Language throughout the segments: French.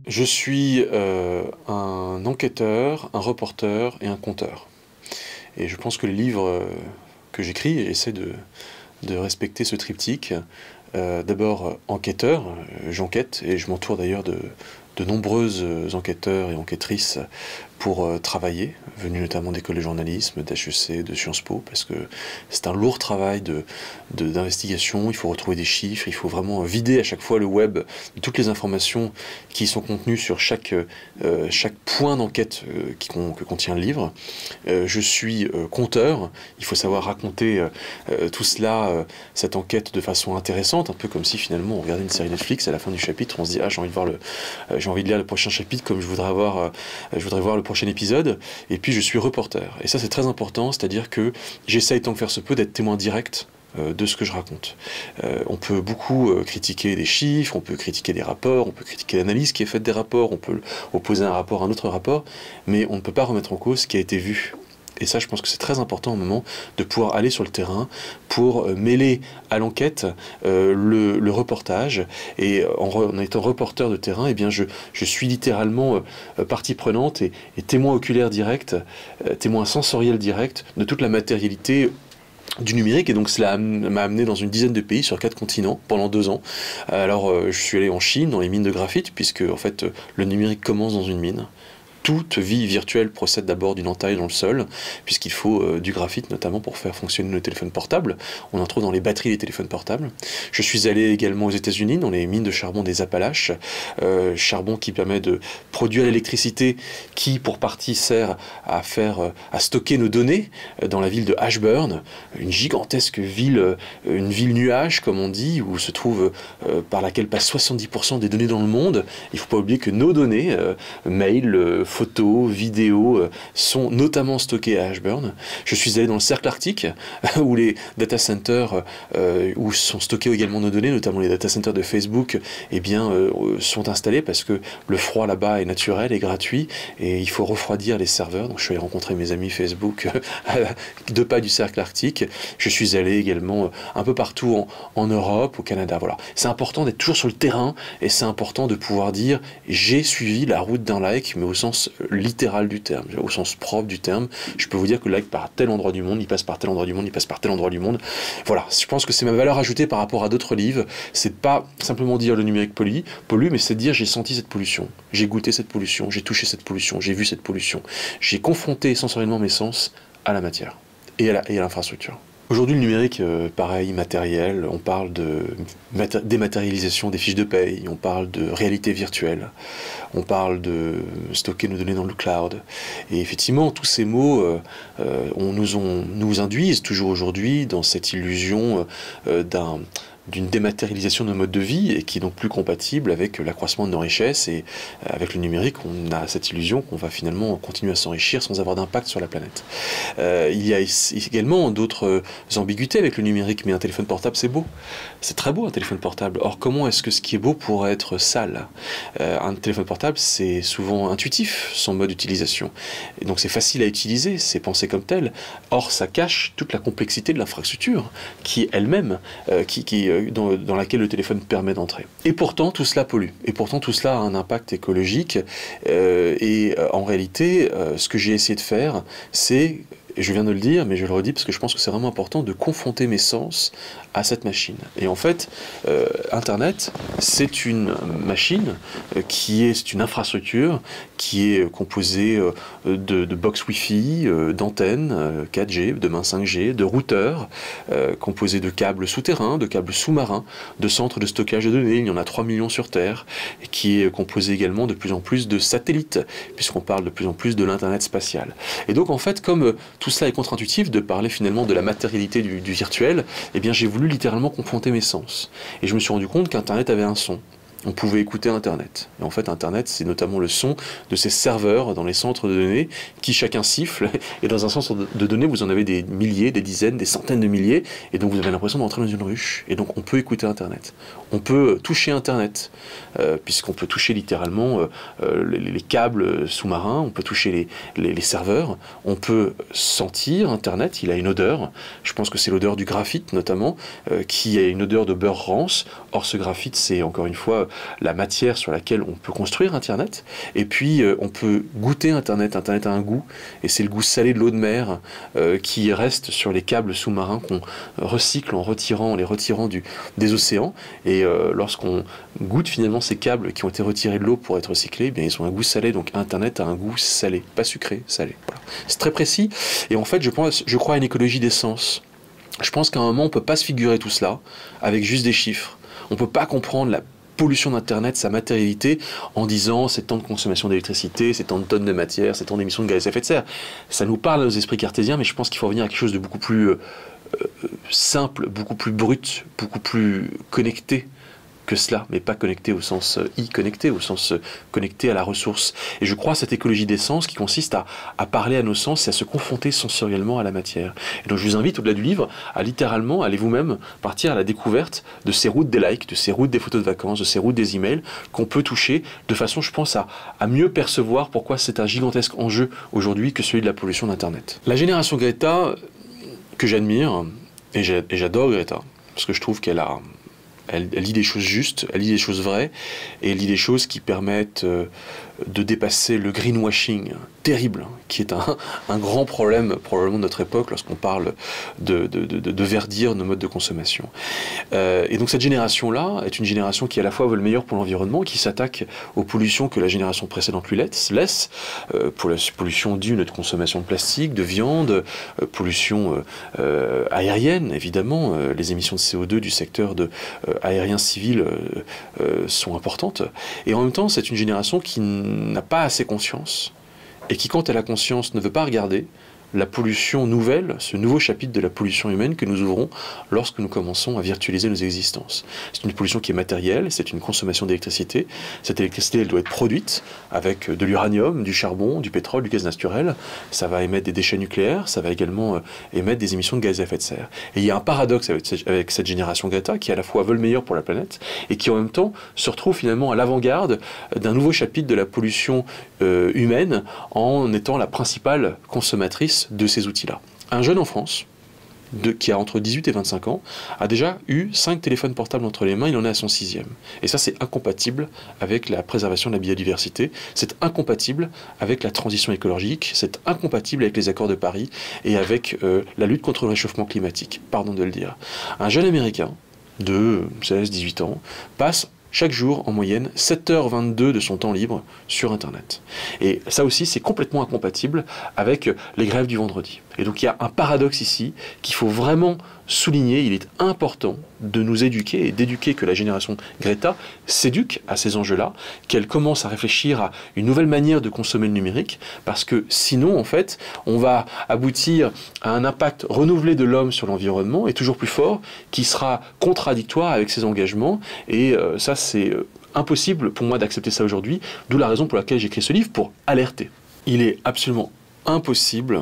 Je suis un enquêteur, un reporter et un conteur. Et je pense que les livres que j'écris essaient de respecter ce triptyque. D'abord enquêteur, j'enquête et je m'entoure d'ailleurs de nombreuses enquêteurs et enquêtrices pour travailler, venus notamment d'écoles de journalisme, d'HEC, de Sciences Po, parce que c'est un lourd travail d'investigation, il faut retrouver des chiffres, il faut vraiment vider à chaque fois le web de toutes les informations qui sont contenues sur chaque point d'enquête que contient le livre. Je suis conteur, il faut savoir raconter tout cela, cette enquête de façon intéressante, un peu comme si finalement on regardait une série Netflix, à la fin du chapitre on se dit « Ah, j'ai envie de lire le prochain chapitre comme je voudrais voir le prochain épisode », et puis je suis reporter. Et ça c'est très important, c'est-à-dire que j'essaye tant que faire se peut d'être témoin direct de ce que je raconte. On peut beaucoup critiquer des chiffres, on peut critiquer des rapports, on peut critiquer l'analyse qui est faite des rapports, on peut opposer un rapport à un autre rapport, mais on ne peut pas remettre en cause ce qui a été vu. Et ça, je pense que c'est très important au moment de pouvoir aller sur le terrain pour mêler à l'enquête le reportage. Et en étant reporter de terrain, eh bien je suis littéralement partie prenante et témoin oculaire direct, témoin sensoriel direct de toute la matérialité du numérique. Et donc cela m'a amené dans une dizaine de pays sur 4 continents pendant 2 ans. Alors je suis allé en Chine, dans les mines de graphite, puisque en fait le numérique commence dans une mine. Toute vie virtuelle procède d'abord d'une entaille dans le sol, puisqu'il faut du graphite notamment pour faire fonctionner nos téléphones portables. On en trouve dans les batteries des téléphones portables. Je suis allé également aux États-Unis, dans les mines de charbon des Appalaches, charbon qui permet de produire l'électricité qui, pour partie, sert à stocker nos données dans la ville de Ashburn, une gigantesque ville, une ville nuage, comme on dit, où se trouve par laquelle passent 70% des données dans le monde. Il ne faut pas oublier que nos données, mail, photos, vidéos, sont notamment stockées à Ashburn. Je suis allé dans le cercle arctique, où les data centers, où sont stockés également nos données, notamment les data centers de Facebook, eh bien, sont installés parce que le froid là-bas est naturel et gratuit, et il faut refroidir les serveurs. Donc je suis allé rencontrer mes amis Facebook deux pas du cercle arctique. Je suis allé également un peu partout en Europe, au Canada. Voilà. C'est important d'être toujours sur le terrain, et c'est important de pouvoir dire j'ai suivi la route d'un like, mais au sens littéral du terme, au sens propre du terme. Je peux vous dire que le like part à tel endroit du monde, il passe par tel endroit du monde, il passe par tel endroit du monde. Voilà, je pense que c'est ma valeur ajoutée par rapport à d'autres livres. C'est pas simplement dire le numérique pollue, mais c'est dire j'ai senti cette pollution, j'ai goûté cette pollution, j'ai touché cette pollution, j'ai vu cette pollution. J'ai confronté sensoriellement mes sens à la matière et à l'infrastructure. Aujourd'hui, le numérique, pareil, matériel, on parle de dématérialisation des fiches de paye, on parle de réalité virtuelle, on parle de stocker nos données dans le cloud. Et effectivement, tous ces mots nous induisent toujours aujourd'hui dans cette illusion d'une dématérialisation de nos modes de vie, et qui est donc plus compatible avec l'accroissement de nos richesses. Et avec le numérique, on a cette illusion qu'on va finalement continuer à s'enrichir sans avoir d'impact sur la planète. Il y a également d'autres ambiguïtés avec le numérique, mais un téléphone portable, c'est beau. C'est très beau, un téléphone portable. Or, comment est-ce que ce qui est beau pourrait être sale? Un téléphone portable, c'est souvent intuitif, son mode d'utilisation. Et donc c'est facile à utiliser, c'est pensé comme tel. Or, ça cache toute la complexité de l'infrastructure, qui elle-même, dans laquelle le téléphone permet d'entrer. Et pourtant, tout cela pollue. Et pourtant, tout cela a un impact écologique. En réalité, ce que j'ai essayé de faire, c'est, et je viens de le dire, mais je le redis parce que je pense que c'est vraiment important, de confronter mes sens à cette machine. Et en fait, Internet, c'est une machine c'est une infrastructure qui est composée de box Wi-Fi, d'antennes 4G, demain 5G, de routeurs, composée de câbles souterrains, de câbles sous-marins, de centres de stockage de données. Il y en a 3 millions sur Terre, et qui est composée également de plus en plus de satellites, puisqu'on parle de plus en plus de l'Internet spatial. Et donc, en fait, comme tout cela est contre-intuitif de parler finalement de la matérialité du virtuel, eh bien, j'ai voulu littéralement confronter mes sens. Et je me suis rendu compte qu'Internet avait un son. On pouvait écouter Internet. Et en fait, Internet, c'est notamment le son de ces serveurs dans les centres de données qui chacun siffle. Et dans un centre de données, vous en avez des milliers, des dizaines, des centaines de milliers. Et donc, vous avez l'impression d'entrer dans une ruche. Et donc, on peut écouter Internet. On peut toucher Internet, puisqu'on peut toucher littéralement les câbles sous-marins, on peut toucher les serveurs, on peut sentir Internet, il a une odeur. Je pense que c'est l'odeur du graphite, notamment, qui a une odeur de beurre rance. Or, ce graphite, c'est encore une fois la matière sur laquelle on peut construire Internet, et puis on peut goûter Internet. Internet a un goût, et c'est le goût salé de l'eau de mer qui reste sur les câbles sous-marins qu'on recycle en les retirant des océans, et lorsqu'on goûte finalement ces câbles qui ont été retirés de l'eau pour être recyclés, eh bien, ils ont un goût salé, donc Internet a un goût salé, pas sucré, salé. Voilà. C'est très précis, et en fait je crois à une écologie des sens. Je pense qu'à un moment on ne peut pas se figurer tout cela avec juste des chiffres. On ne peut pas comprendre la pollution d'Internet, sa matérialité, en disant c'est tant de consommation d'électricité, c'est tant de tonnes de matière, c'est tant d'émissions de gaz à effet de serre. Ça nous parle à nos esprits cartésiens, mais je pense qu'il faut revenir à quelque chose de beaucoup plus simple, beaucoup plus brut, beaucoup plus connecté que cela, mais pas connecté au sens connecté, au sens connecté à la ressource. Et je crois à cette écologie des sens qui consiste à parler à nos sens et à se confronter sensoriellement à la matière. Et donc je vous invite, au-delà du livre, à littéralement aller vous-même partir à la découverte de ces routes des likes, de ces routes des photos de vacances, de ces routes des emails qu'on peut toucher de façon, je pense, à mieux percevoir pourquoi c'est un gigantesque enjeu aujourd'hui que celui de la pollution d'Internet. La génération Greta, que j'admire, et j'adore Greta, parce que je trouve elle lit des choses justes, elle lit des choses vraies, et elle lit des choses qui permettent de dépasser le greenwashing terrible, qui est un grand problème probablement de notre époque lorsqu'on parle de verdir nos modes de consommation. Et donc cette génération-là est une génération qui à la fois veut le meilleur pour l'environnement, qui s'attaque aux pollutions que la génération précédente lui laisse, pour la pollution due à notre consommation de plastique, de viande, pollution aérienne, évidemment, les émissions de CO2 du secteur aérien civil sont importantes. Et en même temps, c'est une génération qui n'a pas assez conscience, et qui, quand elle a conscience, ne veut pas regarder la pollution nouvelle, ce nouveau chapitre de la pollution humaine que nous ouvrons lorsque nous commençons à virtualiser nos existences. C'est une pollution qui est matérielle, c'est une consommation d'électricité. Cette électricité, elle doit être produite avec de l'uranium, du charbon, du pétrole, du gaz naturel. Ça va émettre des déchets nucléaires, ça va également émettre des émissions de gaz à effet de serre. Et il y a un paradoxe avec cette génération Greta qui à la fois veut le meilleur pour la planète et qui en même temps se retrouve finalement à l'avant-garde d'un nouveau chapitre de la pollution humaine en étant la principale consommatrice de ces outils-là. Un jeune en France, qui a entre 18 et 25 ans, a déjà eu 5 téléphones portables entre les mains, il en est à son 6e. Et ça, c'est incompatible avec la préservation de la biodiversité, c'est incompatible avec la transition écologique, c'est incompatible avec les accords de Paris et avec la lutte contre le réchauffement climatique, pardon de le dire. Un jeune Américain de 16-18 ans passe chaque jour, en moyenne, 7h22 de son temps libre sur Internet. Et ça aussi, c'est complètement incompatible avec les grèves du vendredi. Et donc il y a un paradoxe ici qu'il faut vraiment souligner. Il est important de nous éduquer et d'éduquer que la génération Greta s'éduque à ces enjeux-là, qu'elle commence à réfléchir à une nouvelle manière de consommer le numérique, parce que sinon, en fait, on va aboutir à un impact renouvelé de l'homme sur l'environnement, et toujours plus fort, qui sera contradictoire avec ses engagements, et ça, c'est impossible pour moi d'accepter ça aujourd'hui, d'où la raison pour laquelle j'écris ce livre, pour alerter. Il est absolument impossible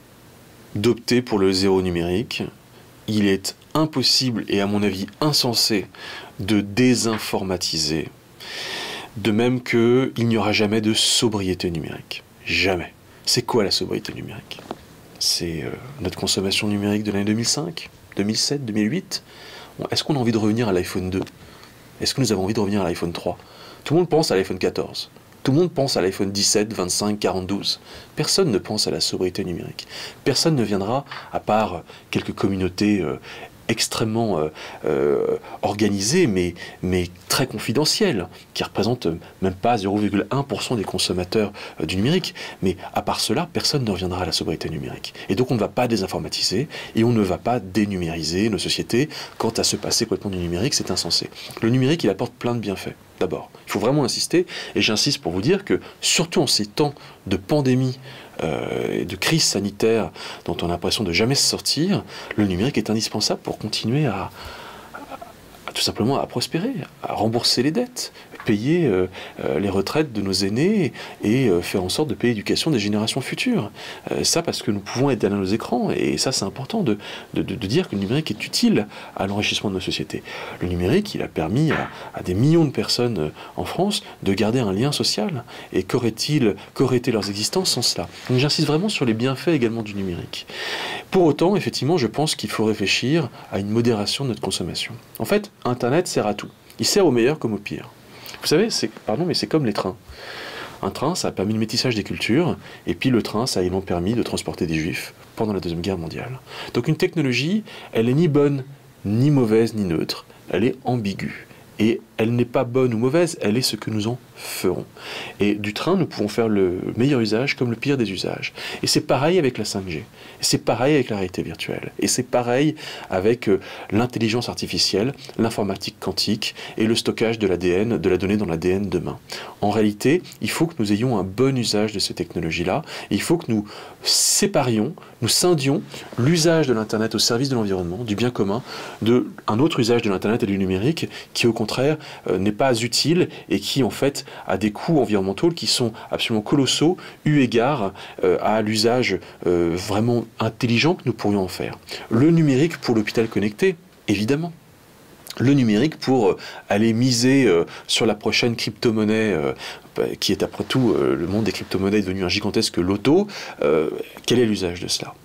d'opter pour le zéro numérique. Il est impossible et à mon avis insensé de désinformatiser. De même qu'il n'y aura jamais de sobriété numérique. Jamais. C'est quoi la sobriété numérique? C'est notre consommation numérique de l'année 2005, 2007, 2008. Est-ce qu'on a envie de revenir à l'iPhone 2? Est-ce que nous avons envie de revenir à l'iPhone 3? Tout le monde pense à l'iPhone 14. Tout le monde pense à l'iPhone 17, 25, 42. Personne ne pense à la sobriété numérique. Personne ne viendra, à part quelques communautés extrêmement organisées, mais très confidentielles, qui représentent même pas 0,1% des consommateurs du numérique. Mais à part cela, personne ne reviendra à la sobriété numérique. Et donc on ne va pas désinformatiser et on ne va pas dénumériser nos sociétés. Quant à se passer complètement du numérique, c'est insensé. Le numérique, il apporte plein de bienfaits. D'abord, il faut vraiment insister, et j'insiste pour vous dire que, surtout en ces temps de pandémie et de crise sanitaire dont on a l'impression de jamais se sortir, le numérique est indispensable pour continuer à tout simplement à prospérer, à rembourser les dettes, payer les retraites de nos aînés et faire en sorte de payer l'éducation des générations futures. Ça parce que nous pouvons être derrière nos écrans, et ça c'est important de dire que le numérique est utile à l'enrichissement de nos sociétés. Le numérique, il a permis à des millions de personnes en France de garder un lien social, et qu'auraient été leurs existences sans cela? Donc j'insiste vraiment sur les bienfaits également du numérique. Pour autant, effectivement, je pense qu'il faut réfléchir à une modération de notre consommation. En fait, Internet sert à tout. Il sert au meilleur comme au pire. Vous savez, pardon, mais c'est comme les trains. Un train, ça a permis le métissage des cultures, et puis le train, ça a également permis de transporter des juifs pendant la Deuxième Guerre mondiale. Donc une technologie, elle est ni bonne, ni mauvaise, ni neutre, elle est ambiguë. Et elle n'est pas bonne ou mauvaise, elle est ce que nous en ferons. Et du train, nous pouvons faire le meilleur usage comme le pire des usages. Et c'est pareil avec la 5G. Et c'est pareil avec la réalité virtuelle. Et c'est pareil avec l'intelligence artificielle, l'informatique quantique et le stockage de l'ADN, de la donnée dans l'ADN demain. En réalité, il faut que nous ayons un bon usage de ces technologies-là. Il faut que nous séparions, nous scindions l'usage de l'Internet au service de l'environnement, du bien commun, d'un autre usage de l'Internet et du numérique qui, au contraire, n'est pas utile et qui, en fait, a des coûts environnementaux qui sont absolument colossaux, eu égard à l'usage vraiment intelligent que nous pourrions en faire. Le numérique pour l'hôpital connecté, évidemment. Le numérique pour aller miser sur la prochaine crypto-monnaie, qui est après tout, le monde des crypto-monnaies est devenu un gigantesque loto. Quel est l'usage de cela?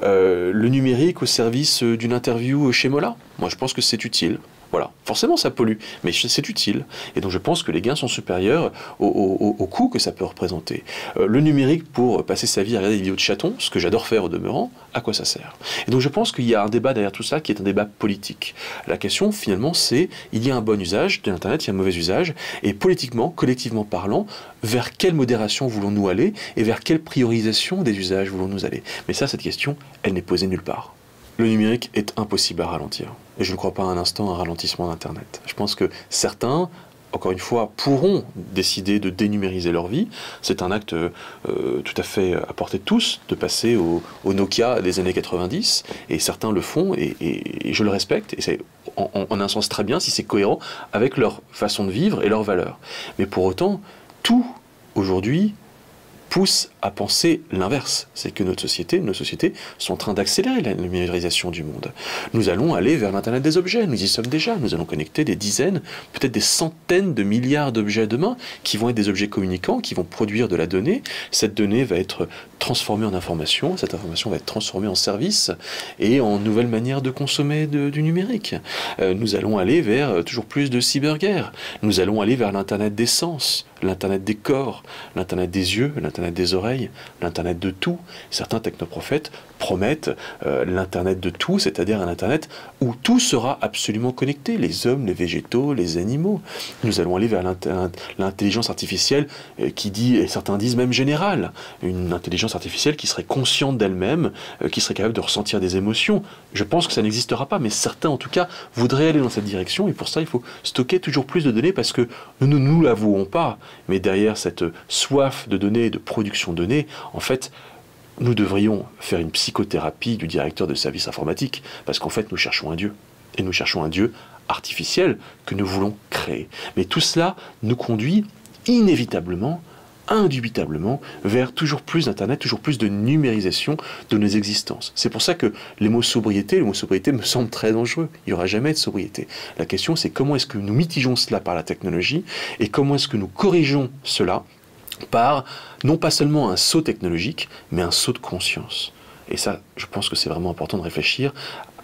Le numérique au service d'une interview chez Mola, moi je pense que c'est utile. Voilà, forcément ça pollue, mais c'est utile. Et donc je pense que les gains sont supérieurs au coût que ça peut représenter. Le numérique pour passer sa vie à regarder des vidéos de chatons, ce que j'adore faire au demeurant, à quoi ça sert? Et donc je pense qu'il y a un débat derrière tout ça qui est un débat politique. La question finalement c'est, il y a un bon usage de l'Internet, il y a un mauvais usage, et politiquement, collectivement parlant, vers quelle modération voulons-nous aller et vers quelle priorisation des usages voulons-nous aller? Mais ça, cette question, elle n'est posée nulle part. Le numérique est impossible à ralentir. Et je ne crois pas un instant à un ralentissement d'Internet. Je pense que certains, encore une fois, pourront décider de dénumériser leur vie. C'est un acte tout à fait à portée de tous, de passer au Nokia des années 90. Et certains le font, et je le respecte. Et c'est en un sens très bien si c'est cohérent avec leur façon de vivre et leurs valeurs. Mais pour autant, tout, aujourd'hui, pousse à penser l'inverse. C'est que nos sociétés sont en train d'accélérer la numérisation du monde. Nous allons aller vers l'Internet des objets, nous y sommes déjà. Nous allons connecter des dizaines, peut-être des centaines de milliards d'objets demain, qui vont être des objets communicants, qui vont produire de la donnée. Cette donnée va être transformée en information, cette information va être transformée en service et en nouvelle manière de consommer du numérique. Nous allons aller vers toujours plus de cyberguerre. Nous allons aller vers l'Internet des sens, l'Internet des corps, l'Internet des yeux, l'Internet des oreilles, l'Internet de tout. Certains technoprophètes promettent l'Internet de tout, c'est-à-dire un Internet où tout sera absolument connecté, les hommes, les végétaux, les animaux. Nous allons aller vers l'intelligence artificielle qui dit, et certains disent même générale, une intelligence artificielle qui serait consciente d'elle-même, qui serait capable de ressentir des émotions. Je pense que ça n'existera pas, mais certains en tout cas voudraient aller dans cette direction, et pour ça il faut stocker toujours plus de données parce que nous ne nous l'avouons pas, mais derrière cette soif de données, de production de données, en fait, nous devrions faire une psychothérapie du directeur de service informatique, parce qu'en fait, nous cherchons un Dieu. Et nous cherchons un Dieu artificiel que nous voulons créer. Mais tout cela nous conduit inévitablement, indubitablement, vers toujours plus d'Internet, toujours plus de numérisation de nos existences. C'est pour ça que le mot sobriété me semble très dangereux. Il n'y aura jamais de sobriété. La question, c'est comment est-ce que nous mitigeons cela par la technologie et comment est-ce que nous corrigeons cela par non pas seulement un saut technologique, mais un saut de conscience. Et ça, je pense que c'est vraiment important de réfléchir,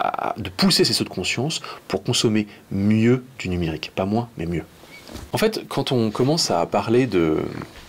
de pousser ces sauts de conscience pour consommer mieux du numérique. Pas moins, mais mieux. En fait, quand on commence à parler de...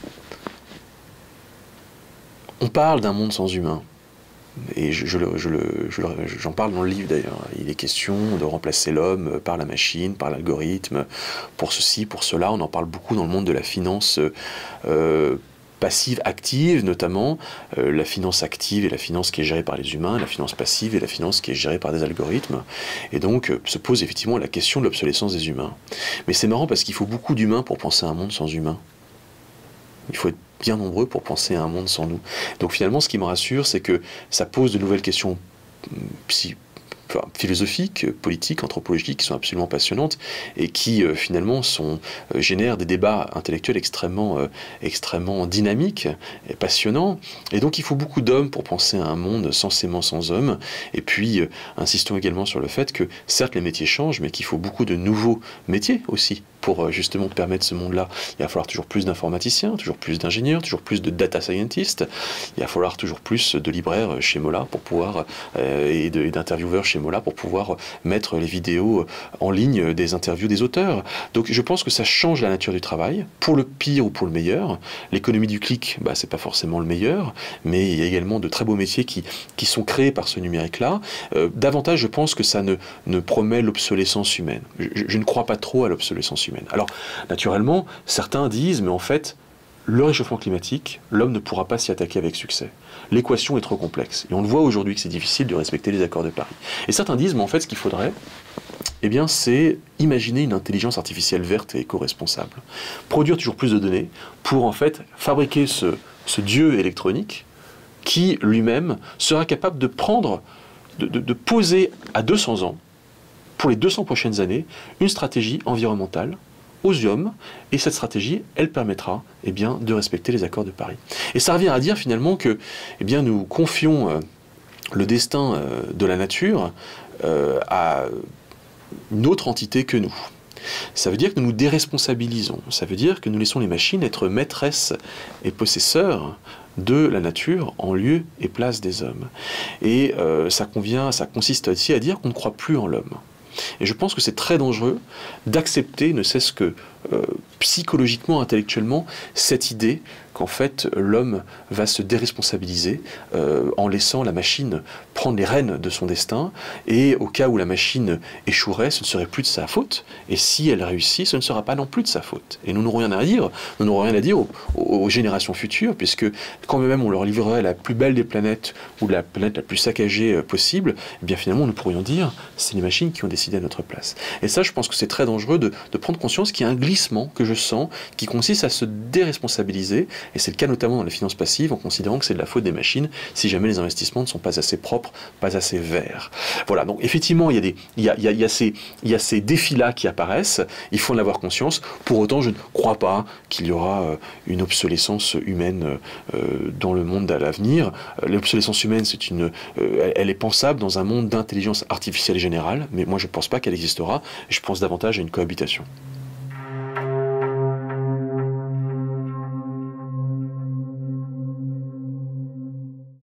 On parle d'un monde sans humain. Et j'en parle dans le livre d'ailleurs. Il est question de remplacer l'homme par la machine, par l'algorithme, pour ceci, pour cela. On en parle beaucoup dans le monde de la finance passive, active notamment. La finance active et la finance qui est gérée par les humains, la finance passive et la finance qui est gérée par des algorithmes. Et donc se pose effectivement la question de l'obsolescence des humains. Mais c'est marrant parce qu'il faut beaucoup d'humains pour penser à un monde sans humains. Il faut être bien nombreux pour penser à un monde sans nous. Donc finalement, ce qui me rassure, c'est que ça pose de nouvelles questions philosophiques, politiques, anthropologiques, qui sont absolument passionnantes et qui finalement génèrent des débats intellectuels extrêmement dynamiques et passionnants. Et donc il faut beaucoup d'hommes pour penser à un monde censément sans hommes. Et puis insistons également sur le fait que certes les métiers changent, mais qu'il faut beaucoup de nouveaux métiers aussi pour justement permettre ce monde-là, il va falloir toujours plus d'informaticiens, toujours plus d'ingénieurs, toujours plus de data scientists, il va falloir toujours plus de libraires chez Mola pour pouvoir, et d'intervieweurs chez Mola pour pouvoir mettre les vidéos en ligne des interviews des auteurs. Donc je pense que ça change la nature du travail, pour le pire ou pour le meilleur. L'économie du clic, bah, c'est pas forcément le meilleur, mais il y a également de très beaux métiers qui sont créés par ce numérique-là. Davantage, je pense que ça ne promet l'obsolescence humaine. Je ne crois pas trop à l'obsolescence humaine. Alors, naturellement, certains disent, mais en fait, le réchauffement climatique, l'homme ne pourra pas s'y attaquer avec succès. L'équation est trop complexe. Et on le voit aujourd'hui que c'est difficile de respecter les accords de Paris. Et certains disent, mais en fait, ce qu'il faudrait, eh bien, c'est imaginer une intelligence artificielle verte et éco-responsable. Produire toujours plus de données pour, en fait, fabriquer ce dieu électronique qui, lui-même, sera capable de prendre, de poser à 200 ans, pour les 200 prochaines années, une stratégie environnementale aux hommes, et cette stratégie, elle permettra eh bien, de respecter les accords de Paris. Et ça revient à dire finalement que eh bien, nous confions le destin de la nature à une autre entité que nous. Ça veut dire que nous nous déresponsabilisons, ça veut dire que nous laissons les machines être maîtresses et possesseurs de la nature en lieu et place des hommes. Et ça consiste aussi à dire qu'on ne croit plus en l'homme. Et je pense que c'est très dangereux d'accepter, ne serait-ce que psychologiquement, intellectuellement, cette idée qu'en fait l'homme va se déresponsabiliser en laissant la machine prendre les rênes de son destin, et au cas où la machine échouerait, ce ne serait plus de sa faute, et si elle réussit, ce ne sera pas non plus de sa faute. Et nous n'aurons rien à dire, aux générations futures, puisque quand même on leur livrerait la plus belle des planètes, ou la planète la plus saccagée possible, eh bien finalement nous pourrions dire c'est les machines qui ont décidé à notre place. Et ça, je pense que c'est très dangereux de prendre conscience qu'il y a un glissement que je sens qui consiste à se déresponsabiliser, et c'est le cas notamment dans les finances passives, en considérant que c'est de la faute des machines si jamais les investissements ne sont pas assez propres, pas assez verts. Voilà, donc effectivement, il y a ces défis-là qui apparaissent, il faut en avoir conscience. Pour autant, je ne crois pas qu'il y aura une obsolescence humaine dans le monde à l'avenir. L'obsolescence humaine, elle est pensable dans un monde d'intelligence artificielle générale, mais moi je ne pense pas qu'elle existera, je pense davantage à une cohabitation.